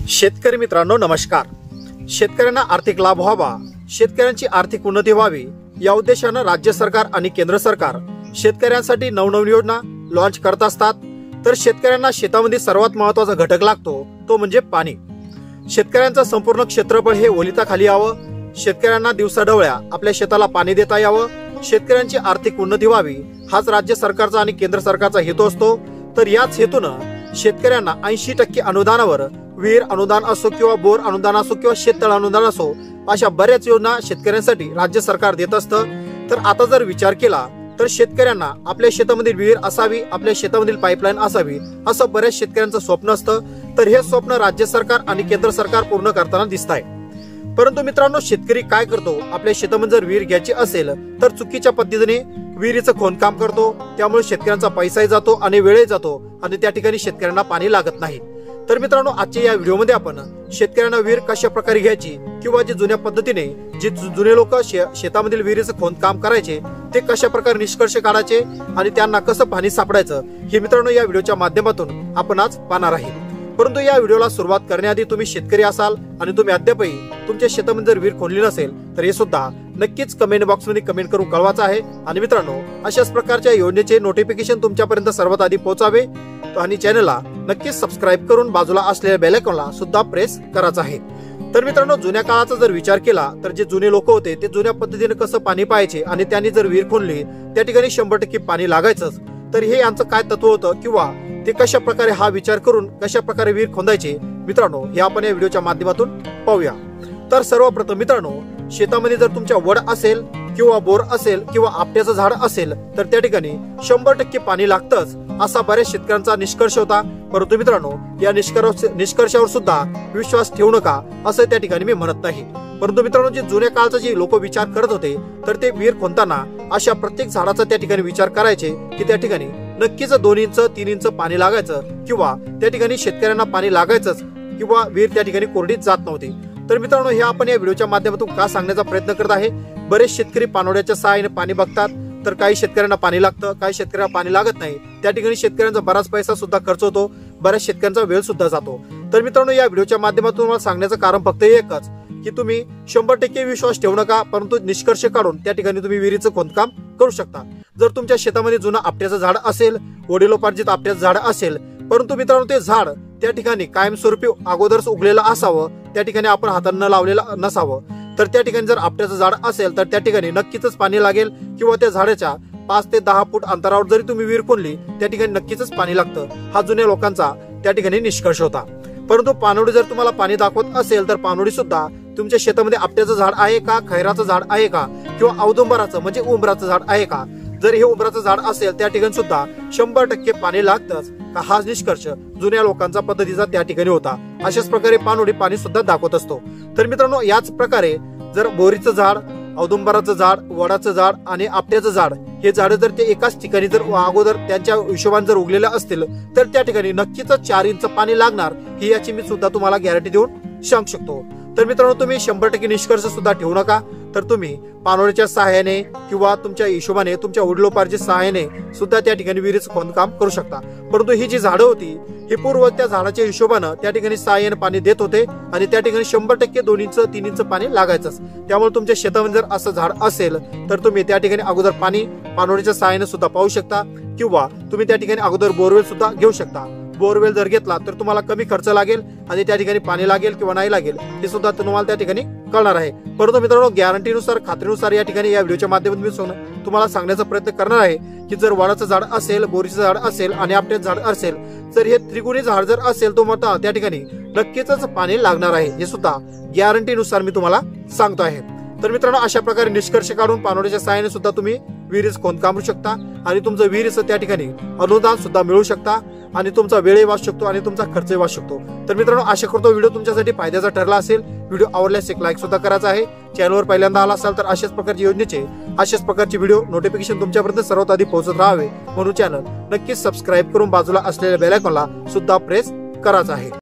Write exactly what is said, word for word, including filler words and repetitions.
शेतकरी मित्रांनो नमस्कार। शेतकऱ्यांना आर्थिक लाभ व्हावा, शेतकऱ्यांची आर्थिक उन्नती व्हावी या उद्देशाने राज्य सरकार आणि केंद्र सरकार शेतकऱ्यांसाठी नवनवीन योजना लॉन्च करत असतात। तर शेतकऱ्यांना शेतामध्ये सर्वात महत्त्वाचा घटक लागतो तो म्हणजे पाणी। शेतकऱ्यांचं संपूर्ण क्षेत्रफळ हे ओलिताखाली यावं, शेतकऱ्यांना दिवसाढवळ्या आपल्या शेताला पाणी देता यावं, शेतकऱ्यांची आर्थिक उन्नती व्हावी हाच राज्य सरकारचा आणि केंद्र सरकारचा हेतू असतो। तर याच हेतूनं शेतकऱ्यांना ऐंशी टक्के अनुदानावर विहीर अनुदान असो किंवा बोर अनुदान असो किंवा शेततळ अनुदान असो अशा बऱ्याच योजना शेतकऱ्यांसाठी राज्य सरकार देत असतं। तर आता जर विचार केला तर शेतकऱ्यांना आपल्या शेतामधील विहीर असावी, आपल्या शेतामधील पाईपलाईन असावी असं बऱ्याच शेतकऱ्यांचं स्वप्न असतं। तर हे स्वप्न राज्य सरकार आणि केंद्र सरकार पूर्ण करताना दिसत आहे। परंतु मित्रांनो, शेतकरी काय करतो, आपल्या शेतामध्ये जर विहीर घ्यायची असेल तर चुकीच्या पद्धतीने विहिरीचं खोदकाम करतो, त्यामुळे शेतकऱ्यांचा पैसाही जातो आणि वेळही जातो आणि त्या ठिकाणी शेतकऱ्यांना पाणी लागत नाही। तर मित्रांनो, आजच्या या व्हिडिओमध्ये आपण शेतकऱ्यांना विहीर कशा प्रकारे घ्यायची किंवा जे जुन्या पद्धतीने जे जुने लोक शेतामधील विहिरीचं खोदकाम करायचे ते कशा प्रकारे निष्कर्ष काढायचे आणि त्यांना कसं पाणी सापडायचं हे मित्रांनो या व्हिडिओच्या माध्यमातून आपण आज पाहणार आहे। परंतु या व्हिडिओला सुरुवात करण्याआधी तुम्ही शेतकरी असाल आणि तुम्ही अद्यापही तुमच्या शेतामध्ये जर विहीर खोदली नसेल तर हे सुद्धा नक्कीच कमेंट बॉक्स मध्ये कमेंट करून कळवायचं आहे। आणि मित्रांनो, अशाच प्रकारच्या योजनेचे नोटिफिकेशन तुमच्यापर्यंत सर्वात आधी पोहोचावे आणि चॅनलला नक्कीच सबस्क्राईब करून बाजूला असलेल्या बेल आयकॉनला सुद्धा प्रेस करायचं आहे। तर मित्रांनो, जुन्या काळाचा जर विचार केला तर जे जुने लोक होते ते जुन्या पद्धतीने कसं पाणी पाहायचे आणि त्यांनी जर विहीर खोदली त्या ठिकाणी शंभर टक्के पाणी लागायचंच। तर हे यांचं काय तत्व होतं किंवा ते कशा प्रकारे हा विचार करून कशा प्रकारे विहीर खोदायचे मित्रांनो हे आपण या व्हिडिओच्या माध्यमातून पाहूया। तर सर्वप्रथम मित्रांनो, शेतामध्ये जर तुमच्या वड असेल किंवा बोर असेल किंवा आपट्याचं झाड असेल तर त्या ठिकाणी शंभर टक्के पाणी लागतंच असा बऱ्याच शेतकऱ्यांचा निष्कर्ष होता। परंतु मित्रांनो, या निष्कर्ष निष्कर्षावर सुद्धा विश्वास ठेवू नका असं त्या ठिकाणी मी म्हणत नाही। परंतु मित्रांनो, जे जुन्या काळचा जे लोक विचार करत होते तर ते विहीर खोदताना अशा प्रत्येक झाडाचा त्या ठिकाणी विचार करायचे की त्या ठिकाणी नक्कीच दोन इंच तीन इंच पाणी लागायचं किंवा त्या ठिकाणी शेतकऱ्यांना पाणी लागायचंच किंवा विहीर त्या ठिकाणी कोरडीच जात नव्हती। तर मित्रांनो, हे आपण या व्हिडिओच्या माध्यमातून का सांगण्याचा प्रयत्न करत आहे। बरेच शेतकरी पाणवड्याच्या सहाय्याने पाणी बघतात, तर काही शेतकऱ्यांना पाणी लागतं, काही शेतकऱ्यांना पाणी लागत नाही। त्या ठिकाणी शेतकऱ्यांचा बराच पैसा सुद्धा खर्च होतो, बऱ्याच शेतकऱ्यांचा वेळ सुद्धा जातो। तर मित्रांनो, या व्हिडिओच्या माध्यमातून तुम्हाला सांगण्याचं कारण फक्त एकच की तुम्ही शंभर टक्के विश्वास ठेवू नका, परंतु निष्कर्ष काढून त्या ठिकाणी तुम्ही विहिरीचं खोदकाम करू शकता। जर तुमच्या शेतामध्ये जुना आपट्याचं झाड असेल, वडिलोपार्जित आपट्याचं झाड असेल, परंतु मित्रांनो ते झाड त्या ठिकाणी कायमस्वरूपी अगोदरच उगलेलं असावं, त्या ठिकाणी आपण हातानं लावलेलं नसावं। तर त्या ठिकाणी जर आपट्याचं झाड असेल तर त्या ठिकाणी नक्कीच पाणी लागेल किंवा त्या झाडाच्या पाच ते दहा फूट अंतरावर जरी तुम्ही विहीर खोदली त्या ठिकाणी नक्कीच पाणी लागतं हा जुन्या लोकांचा त्या ठिकाणी निष्कर्ष होता। परंतु पानोडी जर तुम्हाला पाणी दाखवत असेल तर पानोडी सुद्धा तुमच्या शेतामध्ये आपट्याचं झाड आहे का, खैराचं झाड आहे का किंवा औदुंबराचं म्हणजे उंबराचं झाड आहे का, जर हे उंबराचं झाड असेल त्या ठिकाणी सुद्धा शंभर टक्के पाणी लागतंच का हा निष्कर्ष जुन्या लोकांचा पद्धतीचा त्या ठिकाणी होता। अशाच प्रकारे पानोडी पाणी सुद्धा दाखवत असतो। तर मित्रांनो, याच प्रकारे जर बोरीचं झाड, औदुंबराचं झाड, वडाचं झाड आणि आपट्याचं झाड हे झाड जर ते एकाच ठिकाणी जर अगोदर त्यांच्या हिशोबाने जर उगलेलं असतील तर त्या ठिकाणी नक्कीच चार इंच पाणी लागणार ही याची मी सुद्धा तुम्हाला गॅरंटी देऊन सांगू शकतो। तर मित्रांनो, तुम्ही शंभर टक्के निष्कर्ष सुद्धा ठेवू नका, तर तुम्ही पानोळीच्या सहाय्याने किंवा तुमच्या हिशोबाने तुमच्या वडिलोपार्जित सहाय्याने सुद्धा त्या ठिकाणी विहिरीचं खोदकाम करू शकता। परंतु ही जी झाडं होती ही पूर्व त्या झाडाच्या हिशोबानं त्या ठिकाणी सहाय्याने पाणी देत होते आणि त्या ठिकाणी शंभर टक्के दोन इंच तीन इंच पाणी लागायचंच। त्यामुळे तुमच्या शेतामध्ये जर असं झाड असेल तर तुम्ही त्या ठिकाणी अगोदर पाणी पानोळीच्या सहाय्याने सुद्धा पाहू शकता किंवा तुम्ही त्या ठिकाणी अगोदर बोरवेल सुद्धा घेऊ शकता। बोरवेल जर घेतला तर तुम्हाला कमी खर्च लागेल आणि त्या ठिकाणी पाणी लागेल किंवा नाही लागेल हे सुद्धा तुम्हाला त्या ठिकाणी कळणार आहे। परंतु मित्रांनो, गॅरंटीनुसार खात्रीनुसार या ठिकाणी या व्हिडिओच्या माध्यमातून मी तुम्हाला सांगण्याचा प्रयत्न करणार आहे की जर वडाचं झाड असेल, बोरीचं झाड असेल आणि आपट्याचं झाड असेल, जर हे त्रिगुणी झाड जर असेल तो मोठा त्या ठिकाणी नक्कीच पाणी लागणार आहे, हे सुद्धा गॅरंटीनुसार मी तुम्हाला सांगतो आहे। तर मित्रांनो, अशा प्रकारे निष्कर्ष काढून पानोडीच्या सहाय्याने सुद्धा तुम्ही विहिरीचं खोदकाम करू शकता आणि तुमचं विहिरीचं त्या ठिकाणी अनुदान सुद्धा मिळू शकता आणि तुमचा वेळही वाचू शकतो आणि तुमचा खर्चही वाचू शकतो। तर मित्रांनो, आशा करतो व्हिडिओ तुमच्यासाठी फायद्याचा ठरला असेल। व्हिडिओ आवडल्यास एक लाईक सुद्धा करायचा आहे। चॅनलवर पहिल्यांदा आला असाल तर अशाच प्रकारची योजनेचे अशाच प्रकारचे व्हिडिओ नोटिफिकेशन तुमच्यापर्यंत सर्वात आधी पोहोचत राहावे म्हणून चॅनल नक्कीच सबस्क्राईब करून बाजूला असलेल्या बेल आयकॉनला सुद्धा प्रेस करायचा आहे।